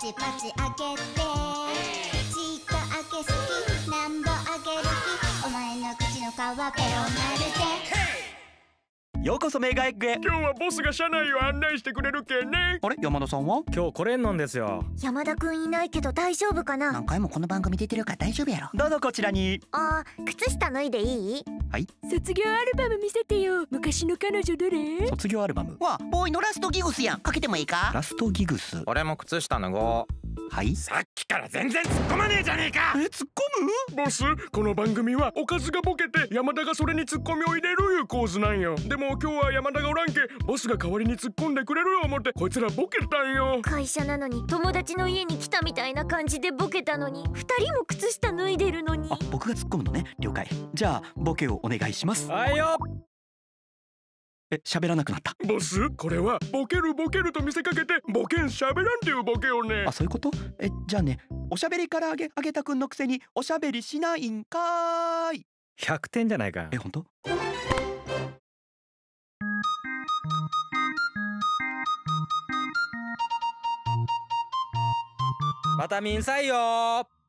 チパチ開けてちっと開けすきなんぼ開ける気お前の口の皮ペロなるでようこそメガエッグへ。 今日はボスが車内を案内してくれるけんね。 あれ、山田さんは？ 今日来れんのんですよ。 山田くんいないけど大丈夫かな。 何回もこの番組出てるから大丈夫やろ。 どうぞこちらに。 靴下脱いでいい？ はい。 卒業アルバム見せてよ。昔の彼女どれ？ 卒業アルバム。 わ、ボーイのラストギグスやん。かけてもいいか？ ラストギグス。 俺も靴下脱ごう。 はい。 さっきから全然突っ込まねえじゃねえか。 突っ込む？ ボス、この番組はおかずがボケて山田がそれに突っ込みを入れるいう構図なんよ。でも今日は山田がおらんけ、ボスが代わりに突っ込んでくれる思ってこいつらボケたんよ。 会社なのに友達の家に来たみたいな感じでボケたのに、2人も靴下脱いでるのに。 あ、僕が突っ込むのね。了解。じゃあボケをお願いします。 はいよ。 喋らなくなった。 ボス、これはボケるボケると見せかけてボケん喋らんっていうボケをね。 あ、そういうこと？じゃあね、おしゃべりからあげたくんのくせにおしゃべりしないんかーい。 100点じゃないか。 本当？ またみんさいよ。